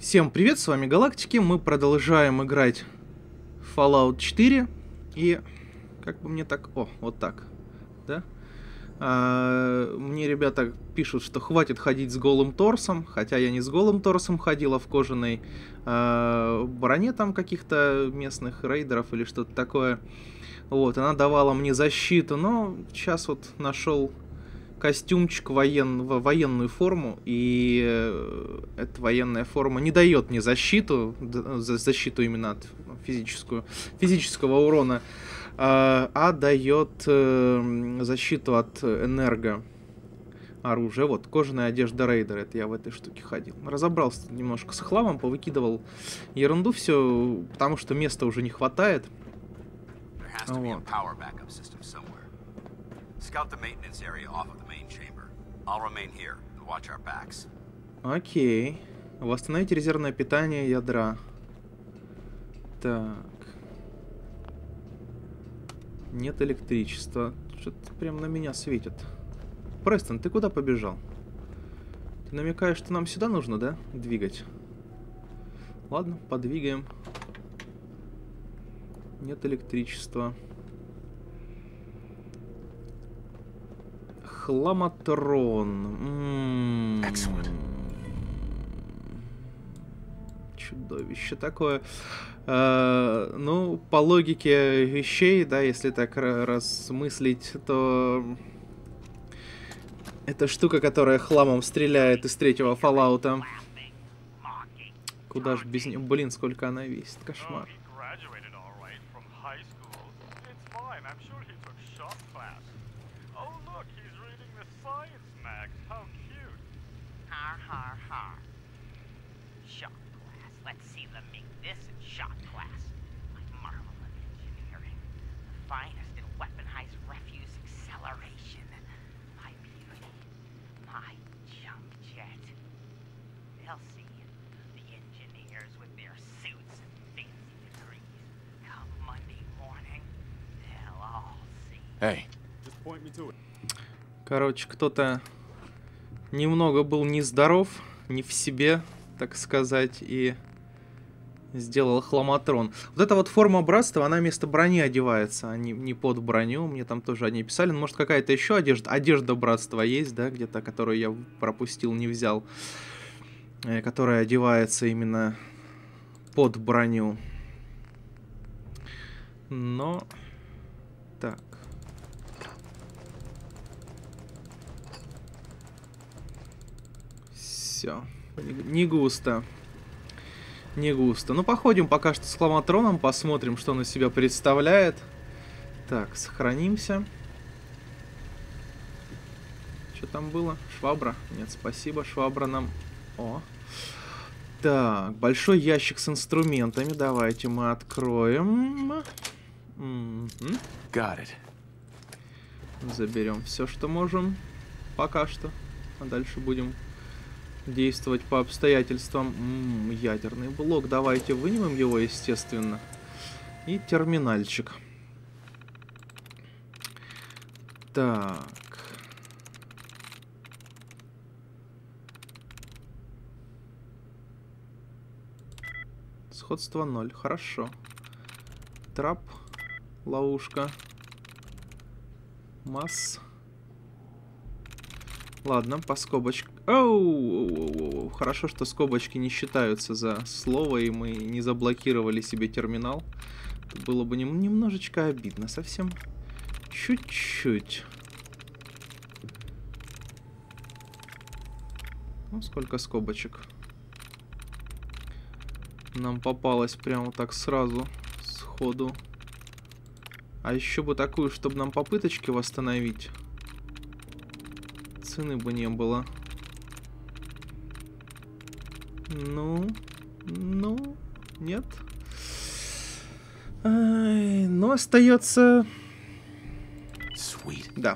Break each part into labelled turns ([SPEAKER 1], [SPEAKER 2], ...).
[SPEAKER 1] Всем привет, с вами Галактики, мы продолжаем играть в Fallout 4. И как бы мне так... О, вот так, да? Мне ребята пишут, что хватит ходить с голым торсом, хотя я не с голым торсом ходил, а в кожаной броне там каких-то местных рейдеров или что-то такое. Вот, она давала мне защиту, но сейчас вот нашел костюмчик военную форму, и эта военная форма не дает мне защиту именно от физического урона, а дает защиту от энерго оружия. Вот, кожаная одежда рейдера, это я в этой штуке ходил. Разобрался немножко с хламом, повыкидывал ерунду все, потому что места уже не хватает. Вот. Окей. Восстановите резервное питание ядра. Так. Нет электричества. Что-то прям на меня светит. Престон, ты куда побежал? Ты намекаешь, что нам сюда нужно, да? Двигать. Ладно, подвигаем. Нет электричества. Хламатрон. Чудовище такое. Ну, по логике вещей, да, если так размыслить, то это штука, которая хламом стреляет из третьего Fallout'а. Куда ж без нее? Блин, сколько она весит. Кошмар. Короче, кто-то немного был нездоров, не в себе, так сказать, и сделал хламатрон. Вот эта вот форма братства, она вместо брони одевается, а не под броню. Мне там тоже они писали. Ну, может, какая-то еще одежда братства есть, да, где-то, которую я пропустил, не взял. Которая одевается именно под броню. Но... Так. Все. Не густо. Не густо. Ну, походим пока что с хламатроном, посмотрим, что он из себя представляет. Так, сохранимся. Что там было? Швабра? Нет, спасибо, швабра нам... О. Так, большой ящик с инструментами. Давайте мы откроем.
[SPEAKER 2] Got it.
[SPEAKER 1] Заберем все, что можем. Пока что. А дальше будем действовать по обстоятельствам. Ядерный блок. Давайте вынимем его, естественно. И терминальчик. Так. Сходство 0. Хорошо. Трап. Ловушка. Масс. Ладно, по скобочкам. Оу! Хорошо, что скобочки не считаются за слово, и мы не заблокировали себе терминал. Это было бы немножечко обидно. Совсем чуть-чуть. Ну, сколько скобочек нам попалось прямо так сразу, сходу. А еще бы такую, чтобы нам попыточки восстановить. Цены бы не было. Ну, нет. Но остается... Да.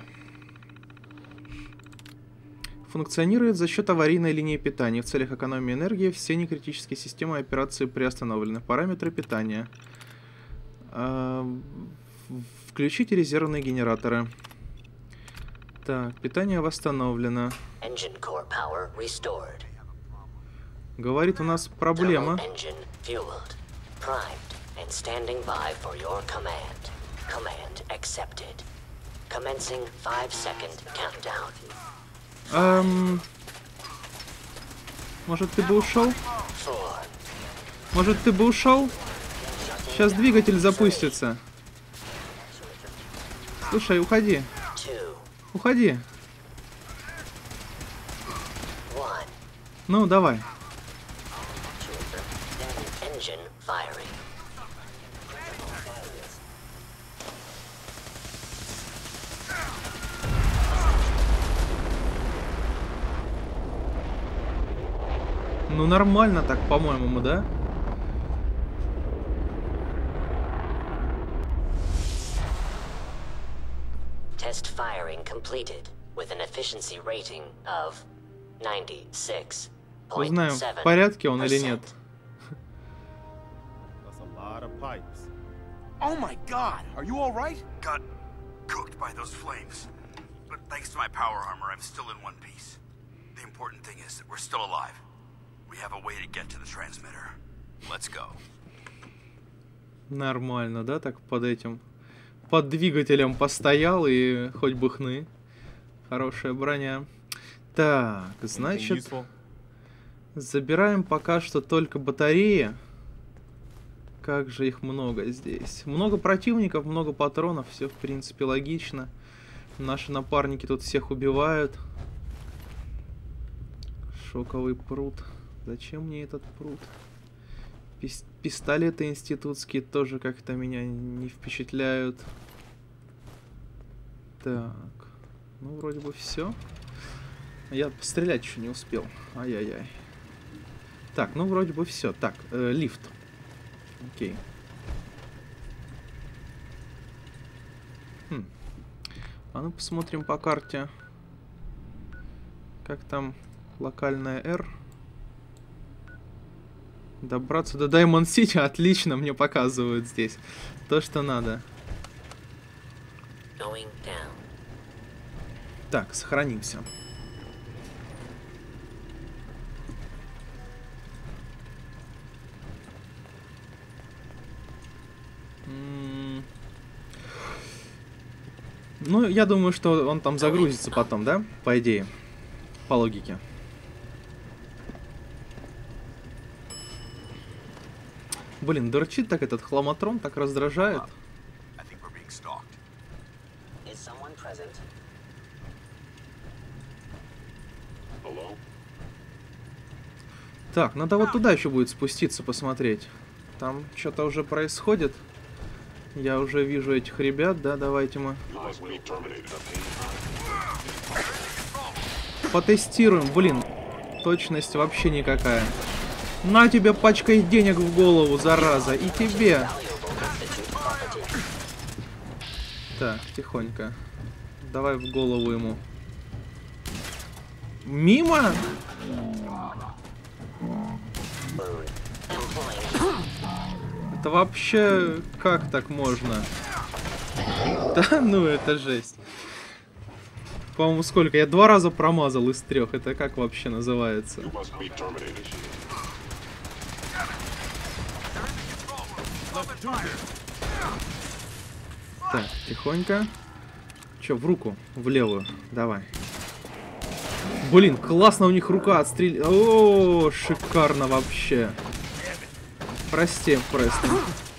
[SPEAKER 1] Функционирует за счет аварийной линии питания. В целях экономии энергии все некритические системы операции приостановлены. Параметры питания. Включите резервные генераторы. Так, питание восстановлено. Говорит, у нас проблема. Может, ты бы ушел? Может, ты бы ушел? Сейчас двигатель запустится. Слушай, уходи. Уходи. Ну, давай. Ну, нормально так, по-моему, да?
[SPEAKER 2] Test firing completed with an efficiency rating of 96.7%.
[SPEAKER 1] Узнаем, в порядке он или нет.
[SPEAKER 3] That's a lot of pipes.
[SPEAKER 4] Oh my god, are you alright?
[SPEAKER 5] Got cooked by those flames. But thanks to my power armor, I'm still in one piece. The important thing is that we're still alive. We have a way to get to the transmitter. Let's go.
[SPEAKER 1] Нормально, да, так под этим. Под двигателем постоял и хоть бы хны. Хорошая броня. Так, значит, забираем пока что только батареи. Как же их много здесь. Много противников, много патронов. Все, в принципе, логично. Наши напарники тут всех убивают. Шоковый пруд. Зачем мне этот пруд? Пистолеты институтские тоже как-то меня не впечатляют. Так. Ну, вроде бы все. Я пострелять еще не успел. Ай-яй-яй. Так, ну, вроде бы все. Так, лифт. Окей. А ну, посмотрим по карте. Как там локальная R. Добраться до Даймонд Сити. Отлично, мне показывают здесь. То, что надо. Так, сохранимся. Ну, я думаю, что он там загрузится потом, да? По идее. По логике. Блин, дурчит так этот хламатрон, так раздражает. Так, надо вот туда еще будет спуститься, посмотреть. Там что-то уже происходит. Я уже вижу этих ребят, да, давайте мы потестируем. Блин, точность вообще никакая. На тебе пачкой денег в голову, зараза, и тебе. Так, тихонько. Давай в голову ему. Мимо? Это вообще как так можно? Да ну это жесть. По-моему, сколько? Я 2 раза промазал из 3. Это как вообще называется? Так, тихонько. Че, в руку? В левую. Давай. Блин, классно у них рука отстреливает. О, шикарно вообще. Прости, Престон.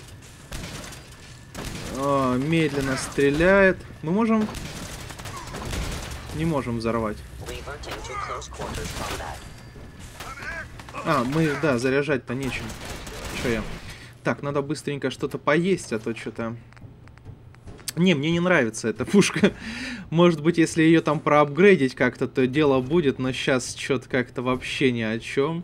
[SPEAKER 1] О, медленно стреляет. Мы можем... Не можем взорвать. А, мы, да, заряжать-то нечем. Че я? Так, надо быстренько что-то поесть, а то что-то... Не, мне не нравится эта пушка. Может быть, если ее там проапгрейдить как-то, то дело будет, но сейчас что-то как-то вообще ни о чем.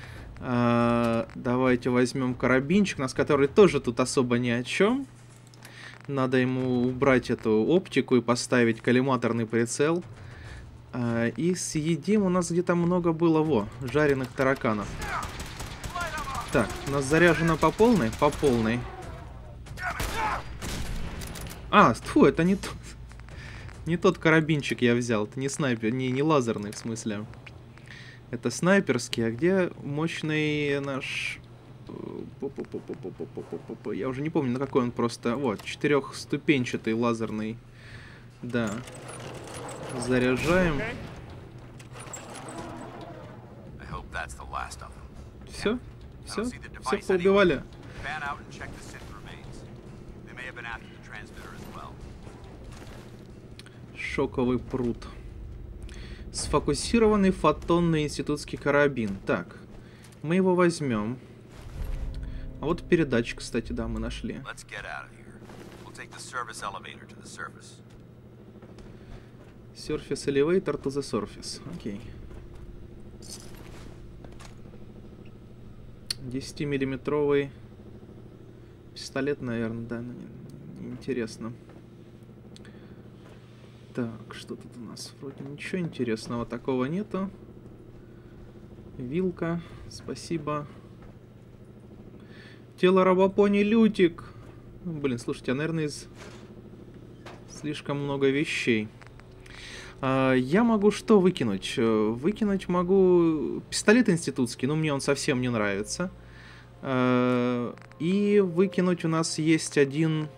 [SPEAKER 1] Давайте возьмем карабинчик, нас который тоже тут особо ни о чем. Надо ему убрать эту оптику и поставить коллиматорный прицел. И съедим, у нас где-то много было, во, жареных тараканов. Так, у нас заряжено по полной? По полной. А, фу, это не тот. Не тот карабинчик я взял. Это не снайпер, не лазерный в смысле. Это снайперский, а где мощный наш... Я уже не помню, на какой он просто... Вот, 4-ступенчатый лазерный. Да. Заряжаем. Все? Все? Все поубивали? Шоковый пруд. Сфокусированный фотонный институтский карабин. Так, мы его возьмем. А вот передатчик, кстати, да, мы нашли. Surface elevator to the surface. Окей. 10-миллиметровый пистолет, наверное, да, интересно. Так, что тут у нас? Вроде ничего интересного такого нету. Вилка, спасибо. Тело рабопони Лютик. Блин, слушайте, наверное, из слишком много вещей. Я могу что выкинуть? Выкинуть могу пистолет институтский, но мне он совсем не нравится. И выкинуть у нас есть один...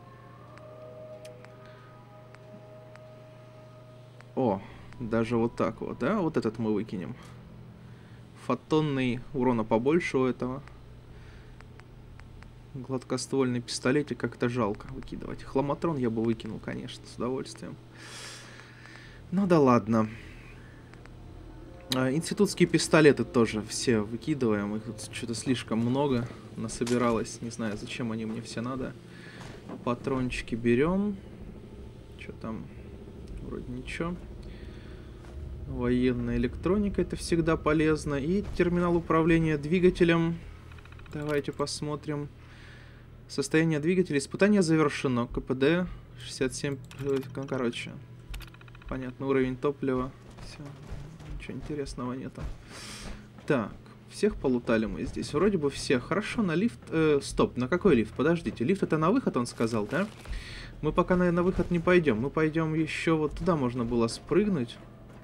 [SPEAKER 1] О, даже вот так вот, да? Вот этот мы выкинем. Фотонный, урона побольше у этого. Гладкоствольный пистолетик как-то жалко выкидывать. Хламатрон я бы выкинул, конечно, с удовольствием. Ну да ладно. Институтские пистолеты тоже все выкидываем. Их тут что-то слишком много насобиралось. Не знаю, зачем они мне все надо. Патрончики берем. Что там? Вроде ничего. Военная электроника, это всегда полезно. И терминал управления двигателем. Давайте посмотрим. Состояние двигателя. Испытание завершено. КПД 67. Короче. Понятно, уровень топлива. Все. Ничего интересного нету. Так. Всех полутали мы здесь. Вроде бы всех. Хорошо, на лифт... стоп, на какой лифт? Подождите. Лифт это на выход, он сказал, да? Мы пока, наверное, на выход не пойдем. Мы пойдем еще вот туда можно было спрыгнуть.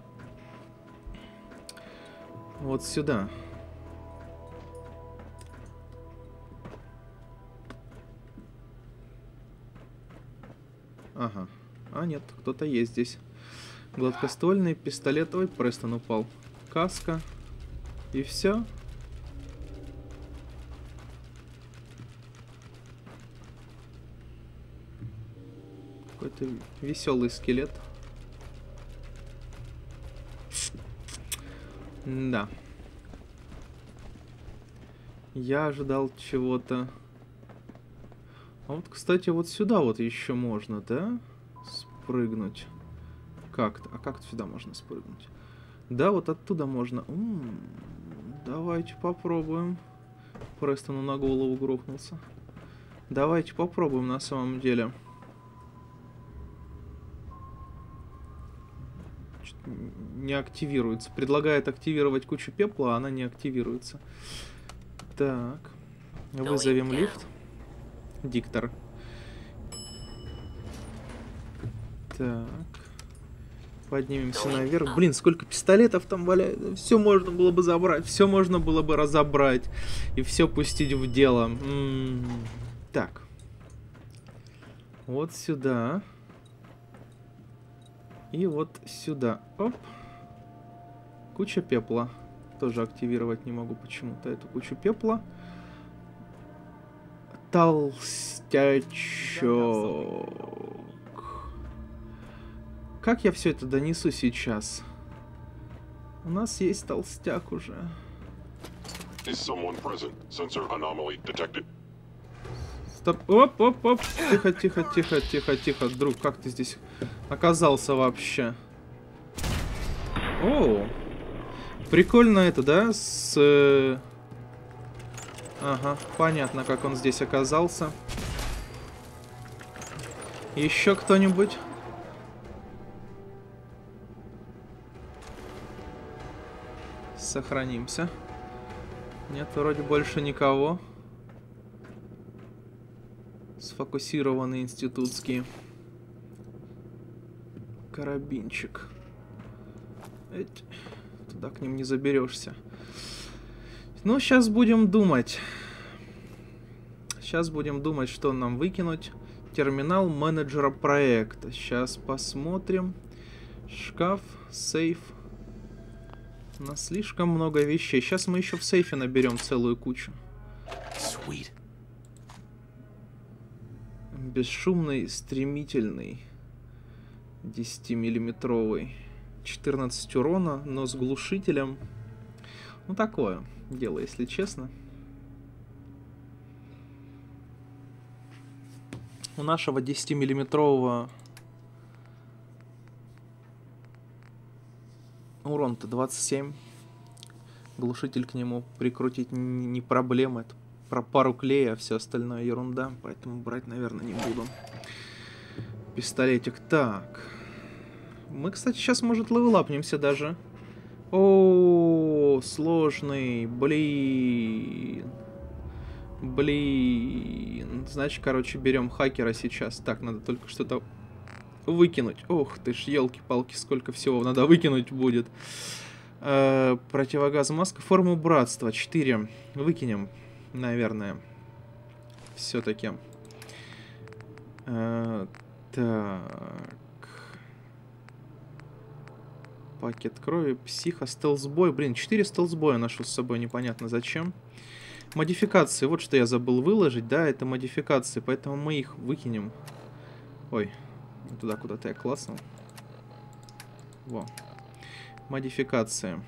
[SPEAKER 1] Вот сюда. Ага. А, нет, кто-то есть здесь. Гладкоствольный, пистолетовый. Престон упал. Каска. И все. Какой-то веселый скелет. Да. Я ожидал чего-то. А вот, кстати, вот сюда вот еще можно, да? Спрыгнуть. Как-то. А как сюда можно спрыгнуть? Да, вот оттуда можно. Давайте попробуем. Престону на голову грохнулся. Давайте попробуем на самом деле. Не активируется. Предлагает активировать кучу пепла, а она не активируется. Так. Вызовем лифт. Диктор. Так. Поднимемся наверх. Блин, сколько пистолетов там валяется. Все можно было бы забрать. Все можно было бы разобрать. И все пустить в дело. Так. Вот сюда. И вот сюда. Оп. Куча пепла. Тоже активировать не могу почему-то эту кучу пепла. Толстячок. Как я все это донесу сейчас? У нас есть толстяк уже. Стоп. Оп, оп, оп. Тихо, тихо, тихо, тихо, тихо. Друг, как ты здесь оказался вообще? О, прикольно это, да? Ага, понятно, как он здесь оказался. Еще кто-нибудь? Сохранимся. Нет, вроде больше никого. Сфокусированный институтский карабинчик. туда к ним не заберешься. Ну, сейчас будем думать. Сейчас будем думать, что нам выкинуть. Терминал менеджера проекта. Сейчас посмотрим. Шкаф, сейф. У нас слишком много вещей. Сейчас мы еще в сейфе наберем целую кучу.
[SPEAKER 4] Sweet.
[SPEAKER 1] Бесшумный, стремительный. 10-миллиметровый. 14 урона, но с глушителем. Ну, такое дело, если честно. У нашего 10-миллиметрового урон-то 27. Глушитель к нему прикрутить не проблема. Это про пару клея, а все остальное ерунда. Поэтому брать, наверное, не буду. Пистолетик. Так. Мы, кстати, сейчас, может, левелапнемся даже. О, сложный. Блин. Блин. Значит, короче, берем хакера сейчас. Так, надо только что-то выкинуть. Ох ты ж, елки-палки, сколько всего надо выкинуть будет. Противогаз, маска, форму братства. 4. Выкинем, наверное. Все-таки. Так. Пакет крови, психо, стелсбой. Блин, 4 стелсбоя ношу с собой, непонятно зачем. Модификации, вот что я забыл выложить, да, это модификации, поэтому мы их выкинем. Ой, туда куда-то я класснул. Во. Модификация.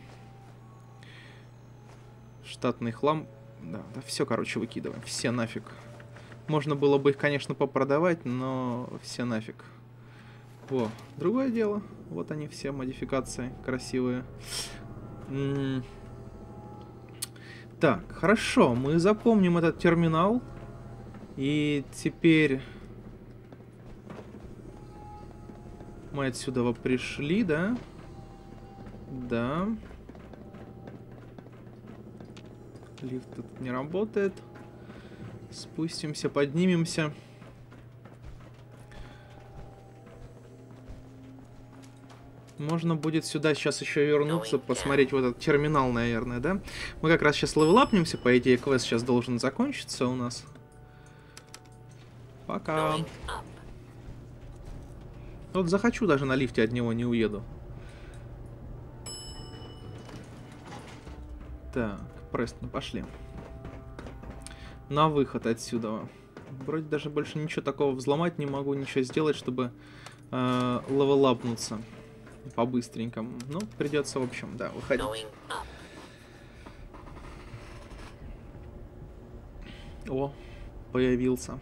[SPEAKER 1] Штатный хлам. Да, все, короче, выкидываем. Все нафиг. Можно было бы их, конечно, попродавать, но все нафиг. Во, другое дело. Вот они все, модификации красивые. Так, хорошо, мы запомним этот терминал. И теперь мы отсюда пришли, да? Да. Лифт тут не работает. Спустимся, поднимемся. Можно будет сюда сейчас еще вернуться, посмотреть вот этот терминал, наверное, да? Мы как раз сейчас левелапнемся, по идее, квест сейчас должен закончиться у нас. Пока. Вот захочу, даже на лифте от него не уеду. Так, Престон, пошли. На выход отсюда. Вроде даже больше ничего такого взломать не могу, ничего сделать, чтобы левелапнуться по-быстренькому. Ну, придется, в общем, да, выходить. О, появился.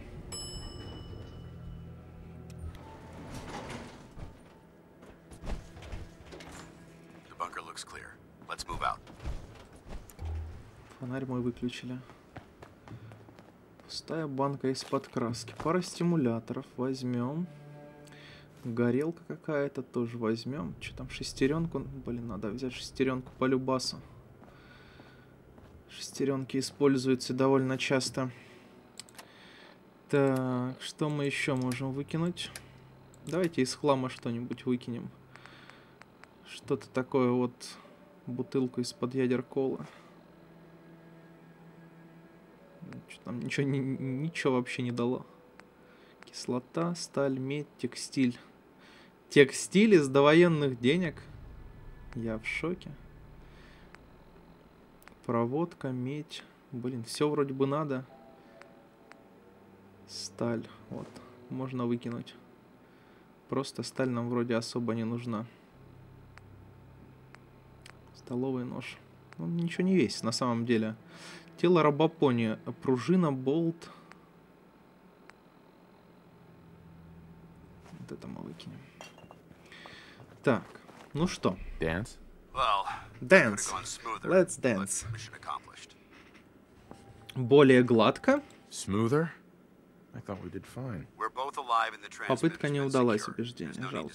[SPEAKER 1] Фонарь мой выключили. Пустая банка из-под краски. Пара стимуляторов возьмем. Горелка какая-то тоже возьмем. Что там, шестеренку? Блин, надо взять шестеренку по любасу. Шестеренки используются довольно часто. Так, что мы еще можем выкинуть? Давайте из хлама что-нибудь выкинем. Что-то такое вот. Бутылку из-под ядер колы. Там ничего вообще не дало. Кислота, сталь, медь, текстиль. Текстиль из довоенных денег? Я в шоке. Проводка, медь. Блин, все вроде бы надо. Сталь. Вот. Можно выкинуть. Просто сталь нам вроде особо не нужна. Столовый нож. Он ничего не весит на самом деле. Тело рабопони. Пружина, болт. Вот это мы выкинем. Так, ну что?
[SPEAKER 4] Dance?
[SPEAKER 1] Dance. Let's dance. Более гладко.
[SPEAKER 4] Smoother? I thought we did fine.
[SPEAKER 1] Попытка не удалась, убеждение. Жалко.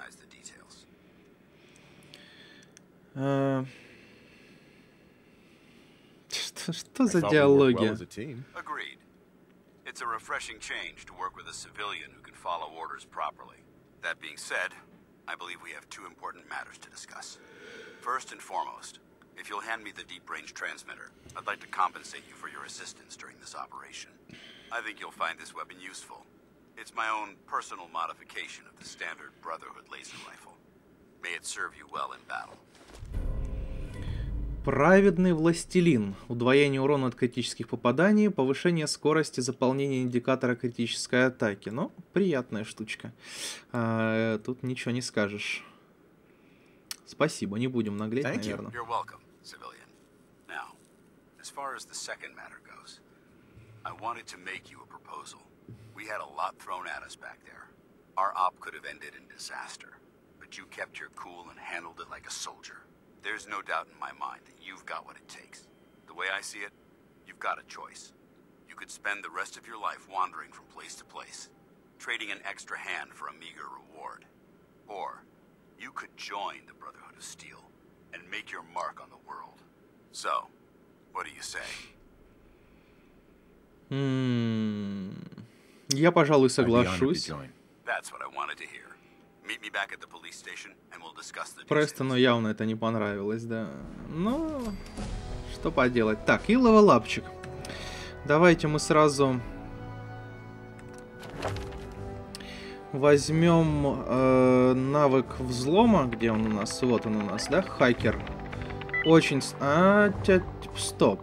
[SPEAKER 1] Что за диалоги?
[SPEAKER 5] Agreed. It's a refreshing change to work with a civilian who can follow orders properly. That being said, I believe we have two important matters to discuss. First and foremost, if you'll hand me the deep-range transmitter, I'd like to compensate you for your assistance during this operation. I think you'll find this weapon useful. It's my own personal modification of the standard Brotherhood laser rifle. May it serve you well in battle.
[SPEAKER 1] Праведный властелин. Удвоение урона от критических попаданий, повышение скорости заполнения индикатора критической атаки. Ну, приятная штучка. Тут ничего не скажешь. Спасибо, не будем наглеть, наверное.
[SPEAKER 5] You're welcome, civilian. Now, as far as the second matter goes, I wanted to make you a proposal. We had a lot thrown at us back there. Our op could have ended in disaster, but you kept your cool and handled it like a soldier. There's no doubt in my mind that you've got what it takes. The way I see it, you've got a choice. You could spend the rest of your life wandering from place to place, trading an extra hand for a meager reward. Or you could join the Brotherhood of Steel and make your mark on the world. So, what do you say?
[SPEAKER 1] Я, пожалуй, соглашусь.
[SPEAKER 5] That's what I wanted to hear. Meet me back at the police station and we'll discuss the details.
[SPEAKER 1] Престону явно это не понравилось, да. Ну, что поделать. Так, и левелапчик. Давайте мы сразу возьмем навык взлома. Где он у нас? Вот он у нас, да? Хакер. Очень... стоп.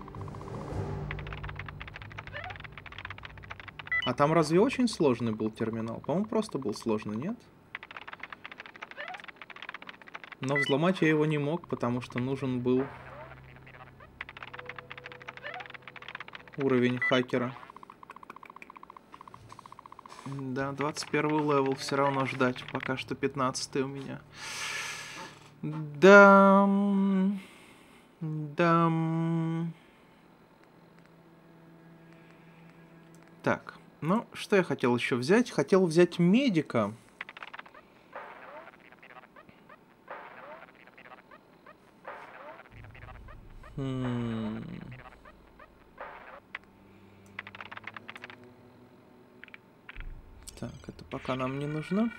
[SPEAKER 1] А там разве очень сложный был терминал? По-моему, просто был сложный, нет? Но взломать я его не мог, потому что нужен был уровень хакера. Да, 21 левел все равно ждать. Пока что 15 у меня. Да. Да. Так, ну, что я хотел еще взять? Хотел взять медика. Так, это пока нам не нужно.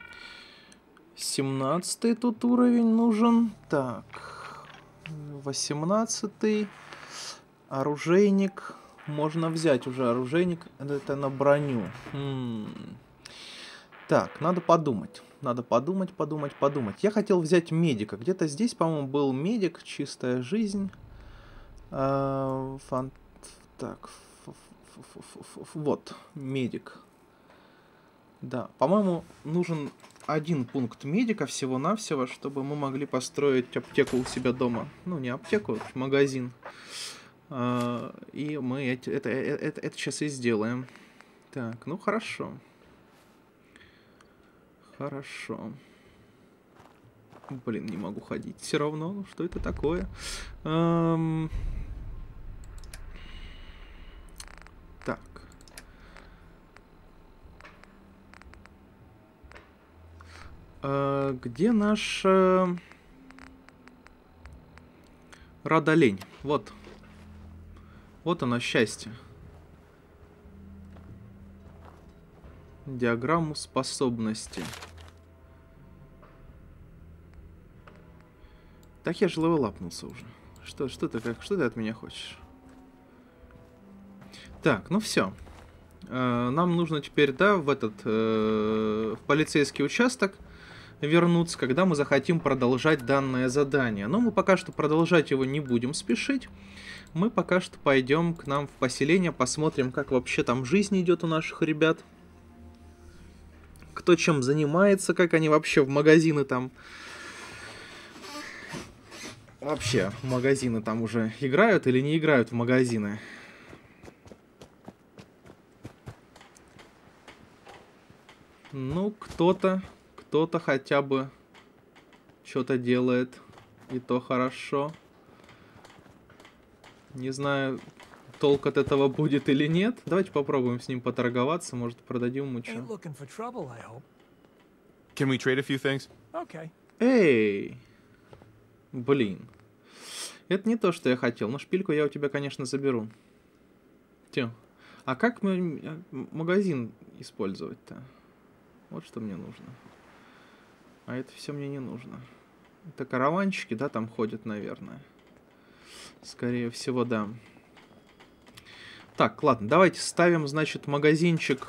[SPEAKER 1] 17-й тут уровень нужен. Так, 18-й. Оружейник. Можно взять уже оружейник. Это на броню. Так, надо подумать. Надо подумать. Я хотел взять медика. Где-то здесь, по-моему, был медик. Чистая жизнь. Так. Вот, медик. Да, по-моему, нужен один пункт медика всего-навсего, чтобы мы могли построить аптеку у себя дома. Ну, не аптеку, а магазин. И мы это сейчас и сделаем. Так, ну хорошо. Хорошо. Блин, не могу ходить все равно. Ну, что это такое? Так. Где наш Радолень? Вот. Вот оно, счастье. Диаграмму способности. Так я же левелапнулся уже. Что ты от меня хочешь? Так, ну все. Нам нужно теперь, да, в этот в полицейский участок вернуться, когда мы захотим продолжать данное задание. Но мы пока что продолжать его не будем спешить. Мы пока что пойдем к нам в поселение, посмотрим, как вообще там жизнь идет у наших ребят. Кто чем занимается, как они вообще в магазины там... Вообще, в магазины там уже играют или не играют в магазины. Ну, кто-то хотя бы что-то делает, и то хорошо. Не знаю, толк от этого будет или нет. Давайте попробуем с ним поторговаться, может, продадим ему что.
[SPEAKER 4] Can we trade a few things?
[SPEAKER 3] Okay.
[SPEAKER 1] Эй! Блин. Это не то, что я хотел, но шпильку я у тебя, конечно, заберу. Тё. А как мы магазин использовать-то? Вот что мне нужно. А это все мне не нужно. Это караванчики, да, там ходят, наверное. Скорее всего, да. Так, ладно, давайте ставим, значит, магазинчик...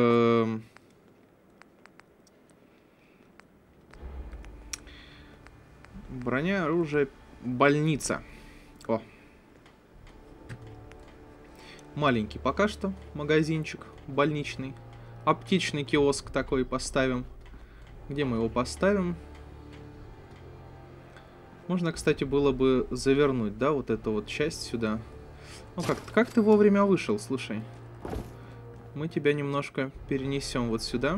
[SPEAKER 1] Броня, оружие, больница. О. Маленький пока что магазинчик больничный. Аптечный киоск такой поставим. Где мы его поставим? Можно, кстати, было бы завернуть, да, вот эту вот часть сюда. Ну как ты вовремя вышел, слушай. Мы тебя немножко перенесем вот сюда.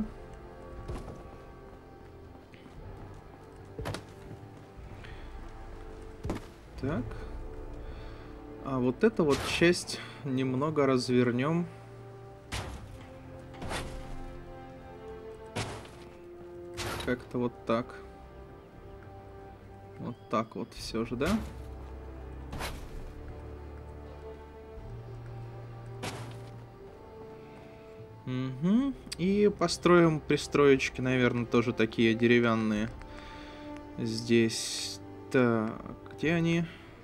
[SPEAKER 1] Так. А вот эту вот часть немного развернем. Как-то вот так. Вот так вот все же, да? Угу. И построим пристроечки, наверное, тоже такие деревянные. Здесь. Так, где они?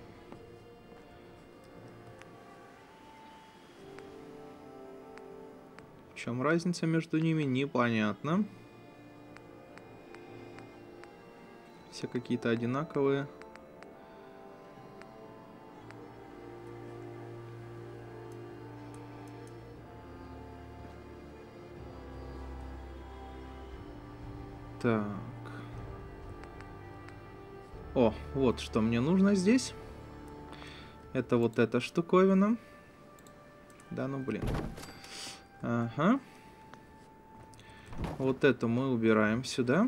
[SPEAKER 1] В чем разница между ними? Непонятно. Все какие-то одинаковые. Так. О, вот что мне нужно здесь. Это вот эта штуковина. Да, ну блин. Ага. Вот эту мы убираем сюда.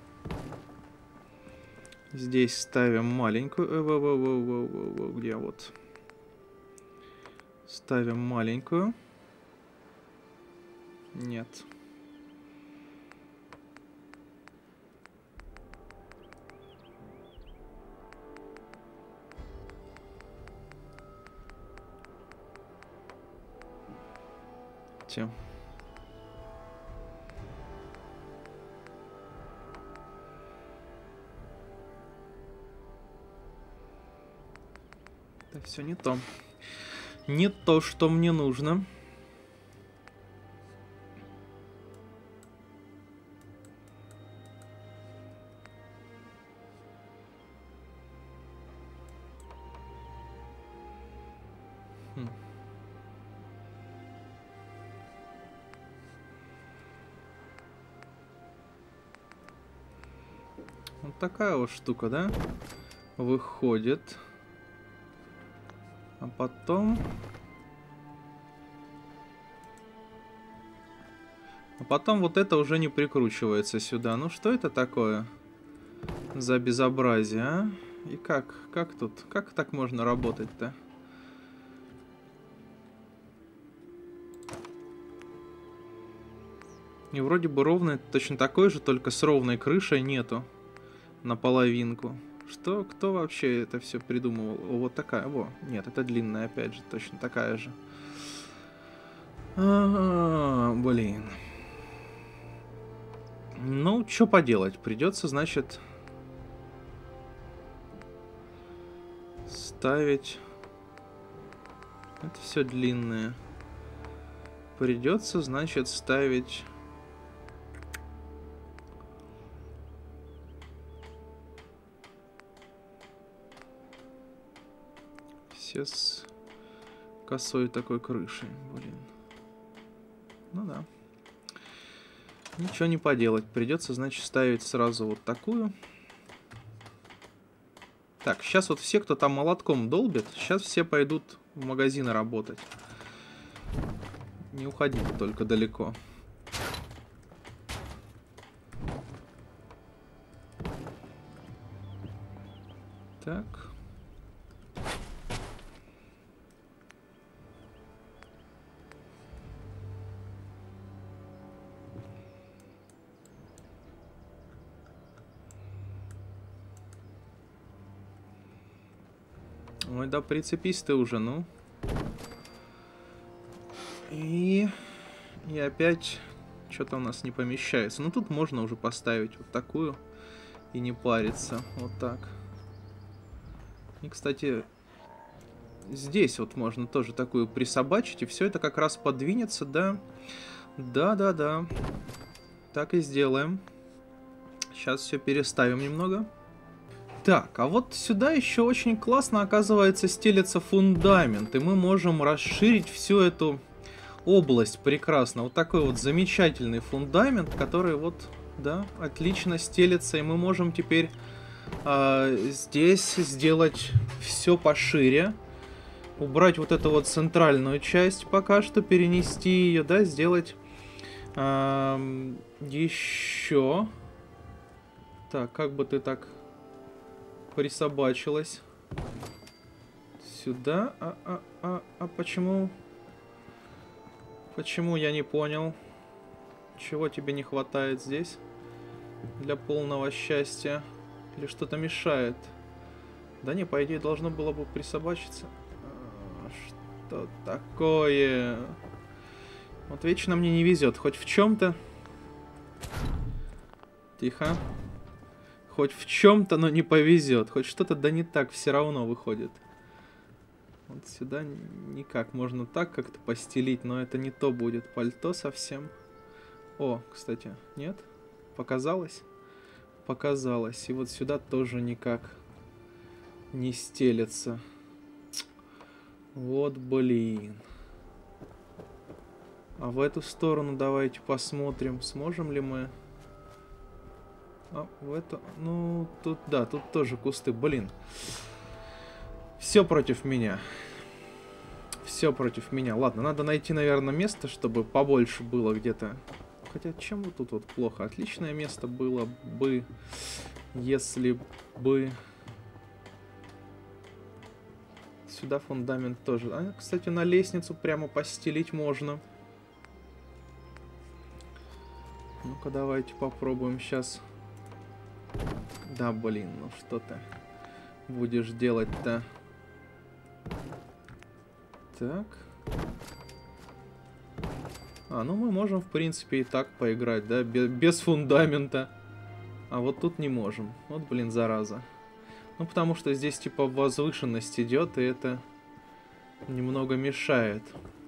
[SPEAKER 1] Здесь ставим маленькую. Где вот? Ставим маленькую. Нет. Те. Это все не то. Не то, что мне нужно. Вот такая вот штука, да? Выходит. А потом... вот это уже не прикручивается сюда. Ну что это такое за безобразие, а? И как тут? Как так можно работать-то? И вроде бы ровно точно такой же, только с ровной крышей нету. Наполовинку. Что? Кто вообще это все придумывал? О, вот такая. Во. Нет, это длинная, опять же, точно такая же. Блин. Ну, что поделать? Придется, значит, ставить. Это все длинное. Придется, значит, ставить. Все с косой такой крышей, блин. Ну да. Ничего не поделать. Придется, значит, ставить сразу вот такую. Так, сейчас вот все, кто там молотком долбит, сейчас все пойдут в магазины работать. Не уходите только далеко. Так. Ой, да прицепись ты уже, ну. И опять что-то у нас не помещается. Ну тут можно уже поставить вот такую и не париться. Вот так. И, кстати, здесь вот можно тоже такую присобачить, и все это как раз подвинется, да? Да-да-да. Так и сделаем. Сейчас все переставим немного. Так, а вот сюда еще очень классно, оказывается, стелется фундамент, и мы можем расширить всю эту область прекрасно. Вот такой вот замечательный фундамент, который вот, да, отлично стелется, и мы можем теперь здесь сделать все пошире. Убрать вот эту вот центральную часть пока что, перенести ее, да, сделать еще. Так, как бы ты так присобачилась сюда? А почему? Почему, я не понял. Чего тебе не хватает здесь для полного счастья? Или что-то мешает? Да не, по идее должно было бы присобачиться. Что такое? Вот вечно мне не везет. Хоть в чем-то. Тихо. Хоть в чем-то, но не повезет. Хоть что-то да не так все равно выходит. Вот сюда никак. Можно так как-то постелить, но это не то будет. Пальто совсем. О, кстати, нет? Показалось? Показалось. И вот сюда тоже никак не стелется. Вот блин. А в эту сторону давайте посмотрим, сможем ли мы... А, в эту... Ну, тут, да, тут тоже кусты. Блин. Все против меня. Все против меня. Ладно, надо найти, наверное, место, чтобы побольше было где-то. Хотя, чем вот тут вот плохо? Отличное место было бы, если бы... Сюда фундамент тоже. А, кстати, на лестницу прямо постелить можно. Ну-ка, давайте попробуем сейчас. Да, блин, ну что ты будешь делать-то? Так. А, ну мы можем, в принципе, и так поиграть, да? Без фундамента. А вот тут не можем. Вот, блин, зараза. Ну, потому что здесь, типа, возвышенность идет, и это немного мешает.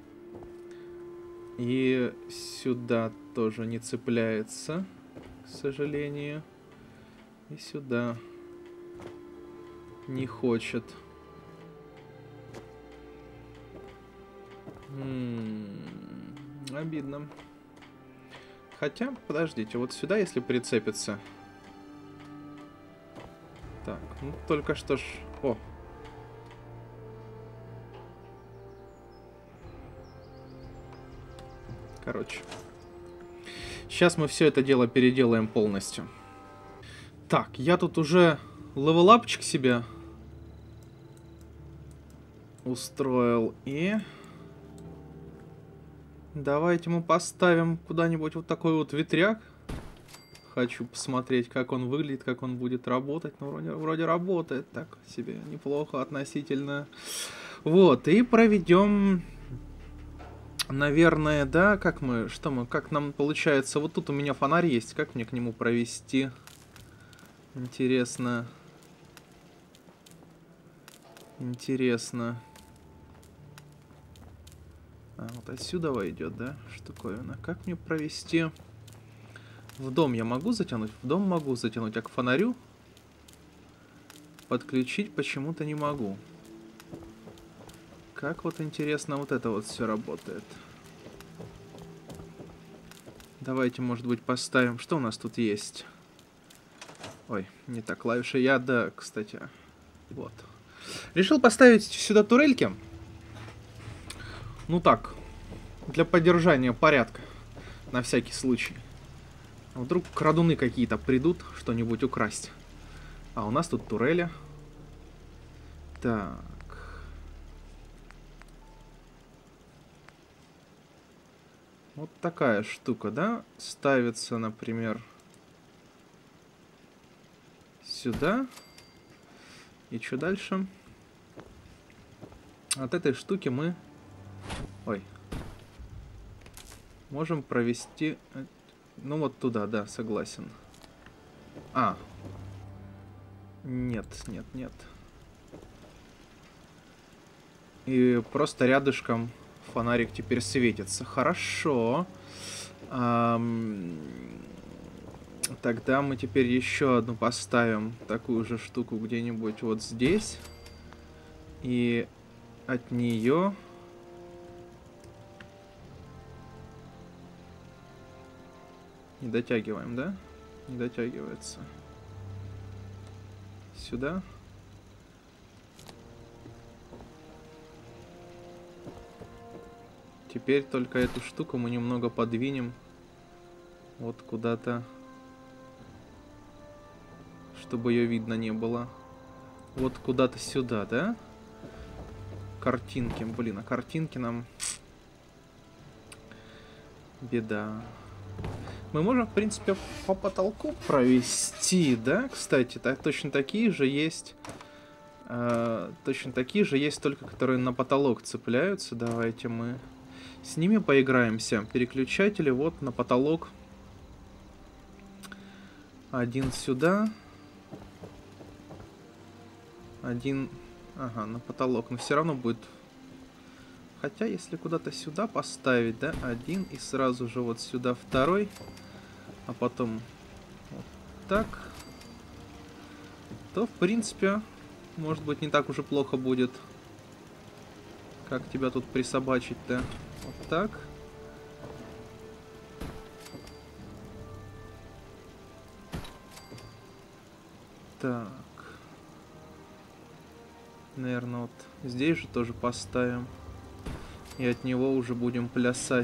[SPEAKER 1] И сюда тоже не цепляется, к сожалению. И сюда не хочет. Обидно. Хотя, подождите, вот сюда, если прицепиться... Так, ну только что ж... О! Короче. Сейчас мы все это дело переделаем полностью. Так, я тут уже левелапчик себе устроил. И... Давайте мы поставим куда-нибудь вот такой вот ветряк. Хочу посмотреть, как он выглядит, как он будет работать. Ну, вроде работает так себе неплохо относительно. Вот, и проведем, наверное, да, как нам получается. Вот тут у меня фонарь есть, как мне к нему провести? Интересно. Интересно. А, вот отсюда идет, да, штуковина. Как мне провести... В дом я могу затянуть? В дом могу затянуть, а к фонарю подключить почему-то не могу. Как вот интересно вот это вот все работает. Давайте, может быть, поставим... Что у нас тут есть? Ой, не так, клавиша я, да, кстати. Вот. Решил поставить сюда турельки. Ну так, для поддержания порядка. На всякий случай. А вдруг крадуны какие-то придут что-нибудь украсть. А у нас тут турели. Так. Вот такая штука, да? Ставится, например, сюда. И что дальше? От этой штуки мы... Ой. Можем провести... Ну вот туда, да, согласен. А, Нет, нет, нет. И просто рядышком фонарик теперь светится. Хорошо. Тогда мы теперь еще одну поставим такую же штуку где-нибудь вот здесь. И от нее... Не дотягиваем, да? Не дотягивается. Сюда. Теперь только эту штуку мы немного подвинем. Вот куда-то. Чтобы ее видно не было. Вот куда-то сюда, да? Картинки. Блин, а картинки нам... Беда. Мы можем, в принципе, по потолку провести, да? Кстати, точно такие же есть. Точно такие же есть, только которые на потолок цепляются. Давайте мы с ними поиграемся. Переключатели вот на потолок. Один сюда. Один... Ага, на потолок. Но все равно будет... Хотя, если куда-то сюда поставить, да, один, и сразу же вот сюда второй, а потом вот так, то, в принципе, может быть, не так уж и плохо будет. Как тебя тут присобачить-то? Вот так. Так. Наверное, вот здесь же тоже поставим. И от него уже будем плясать.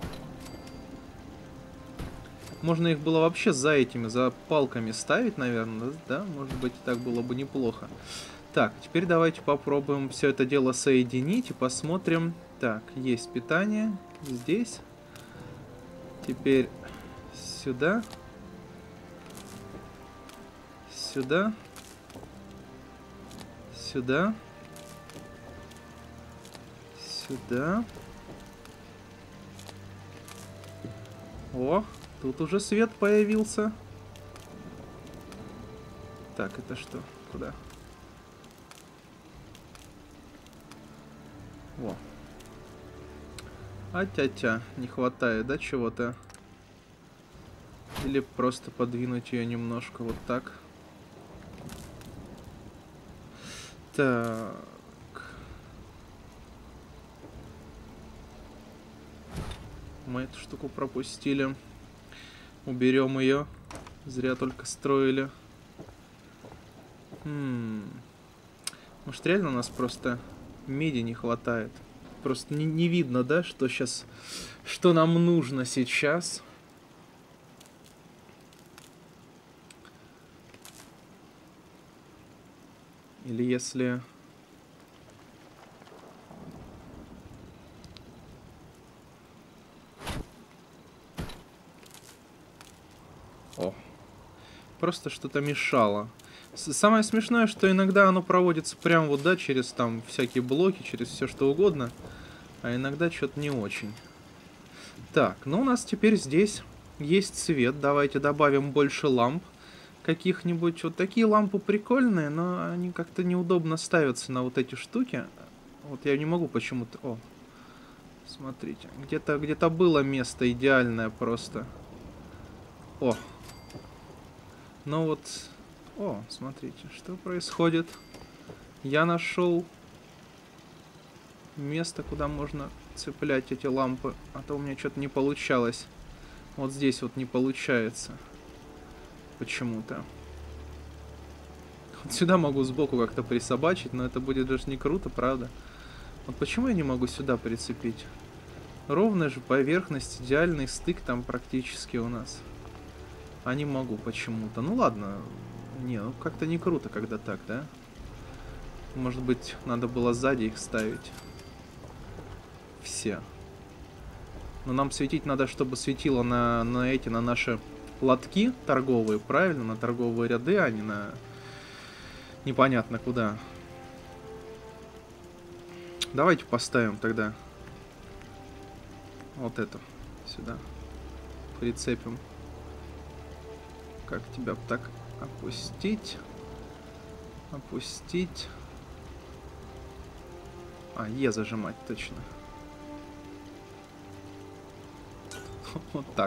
[SPEAKER 1] Можно их было вообще за этими, за палками ставить, наверное, да? Может быть, так было бы неплохо. Так, теперь давайте попробуем все это дело соединить и посмотрим. Так, есть питание здесь. Теперь сюда. Сюда. Сюда. Сюда. О, тут уже свет появился. Так, это что? Куда? Во. А-тя-тя, не хватает, да, чего-то? Или просто подвинуть ее немножко вот так. Так. Мы эту штуку пропустили. Уберем ее. Зря только строили. Может, реально у нас просто меди не хватает? Просто не видно, да, что сейчас... Что нам нужно сейчас? Или если... О, просто что-то мешало. Самое смешное, что иногда оно проводится прям вот, да, через там всякие блоки, через все что угодно, а иногда что-то не очень. Так, ну у нас теперь здесь есть свет. Давайте добавим больше ламп каких-нибудь. Вот такие лампы прикольные, но они как-то неудобно ставятся на вот эти штуки. Вот я не могу почему-то... О, смотрите, где-то было место идеальное просто. О. Ну вот, о, смотрите, что происходит. Я нашел место, куда можно цеплять эти лампы, а то у меня что-то не получалось. Вот здесь вот не получается. Почему-то. Вот сюда могу сбоку как-то присобачить, но это будет даже не круто, правда? Вот почему я не могу сюда прицепить? Ровная же поверхность, идеальный стык там практически у нас. А не могу почему-то. Ну ладно. Не, ну как-то не круто, когда так, да? Может быть, надо было сзади их ставить. Все. Но нам светить надо, чтобы светило на наши лотки торговые, правильно? На торговые ряды, а не на... Непонятно куда. Давайте поставим тогда вот эту сюда. Прицепим. Как тебя так опустить? Опустить. А, Е зажимать, точно. Вот так.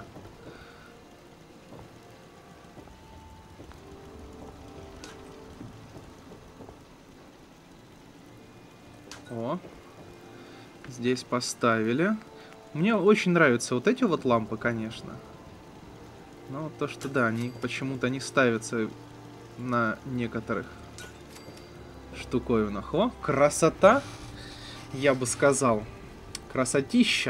[SPEAKER 1] О. Здесь поставили. Мне очень нравятся вот эти вот лампы, конечно. Но то, что да, они почему-то не ставятся на некоторых штуковинах. О, красота! Я бы сказал. Красотища.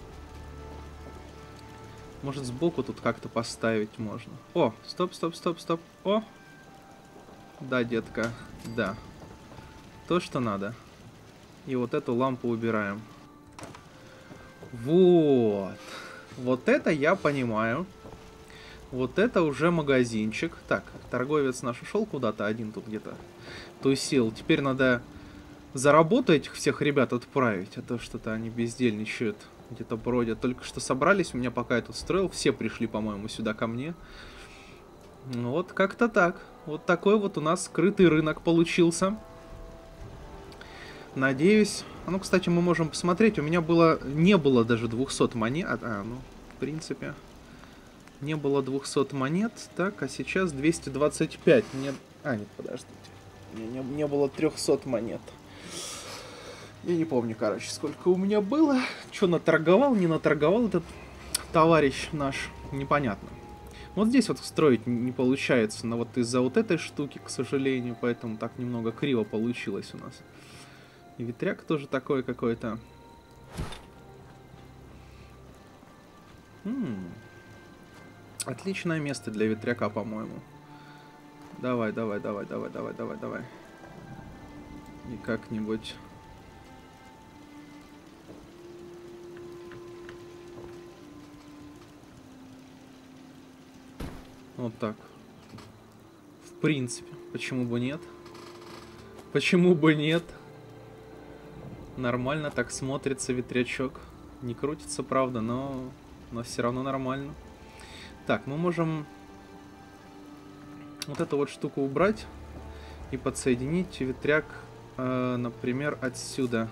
[SPEAKER 1] Может, сбоку тут как-то поставить можно. О, стоп, стоп, стоп, стоп. О! Да, детка, да. То, что надо. И вот эту лампу убираем. Вот. Вот это я понимаю. Вот это уже магазинчик. Так, торговец наш ушел куда-то. Один тут где-то тусил. Теперь надо за работу этих всех ребят отправить. А то что-то они бездельничают. Где-то бродят. Только что собрались. У меня пока я тут строил. Все пришли, по-моему, сюда ко мне. Вот как-то так. Вот такой вот у нас скрытый рынок получился. Надеюсь. Ну, кстати, мы можем посмотреть. У меня не было даже 200 монет. Ну, в принципе. Не было 200 монет. Так, а сейчас 225. Нет, подождите. Не было 300 монет. Я не помню, короче, сколько у меня было. Что наторговал, не наторговал этот товарищ наш. Непонятно. Вот здесь вот строить не получается. Но вот из-за вот этой штуки, к сожалению. Поэтому так немного криво получилось у нас. И ветряк тоже такой какой-то. Отличное место для ветряка, по-моему. Давай. И как-нибудь... Вот так. В принципе, почему бы нет? Почему бы нет? Нормально так смотрится ветрячок. Не крутится, правда, но все равно нормально. Так, мы можем вот эту вот штуку убрать и подсоединить ветряк, например, отсюда.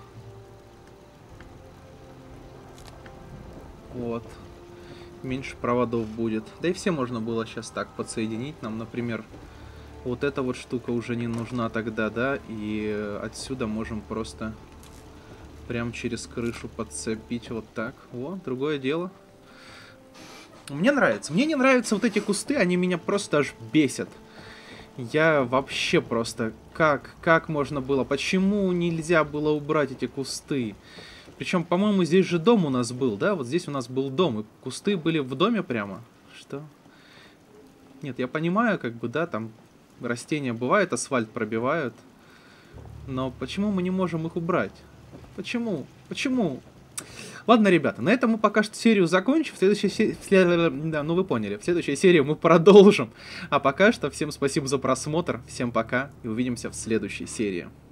[SPEAKER 1] Вот. Меньше проводов будет. Да и все можно было сейчас так подсоединить. Нам, например, вот эта вот штука уже не нужна тогда, да? И отсюда можем просто прям через крышу подцепить вот так. О, другое дело. Мне нравится. Мне не нравятся вот эти кусты, они меня просто аж бесят. Я вообще просто... Как можно было? Почему нельзя было убрать эти кусты? Причем, по-моему, здесь же дом у нас был, да? Вот здесь у нас был дом, и кусты были в доме прямо. Что? Нет, я понимаю, как бы, да, там растения бывают, асфальт пробивают. Но почему мы не можем их убрать? Почему? Почему? Ладно, ребята, на этом мы пока что серию закончим. В следующей серии... Да, ну вы поняли. В следующей серии мы продолжим. А пока что всем спасибо за просмотр. Всем пока и увидимся в следующей серии.